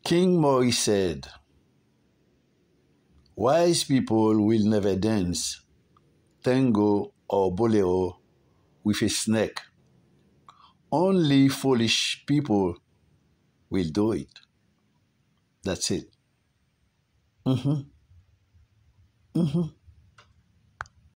King Maurice said, "Wise people will never dance tango or bolero with a snake. Only foolish people will do it." That's it. Mm-hmm. Mm-hmm.